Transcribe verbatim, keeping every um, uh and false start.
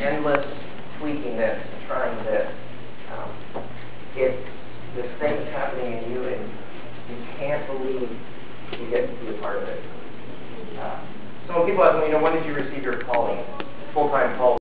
endless tweaking this, trying this. Um, if this thing is happening in you and you can't believe you get to be a part of it. Uh, so when people ask me, you know, when did you receive your calling, full-time calling?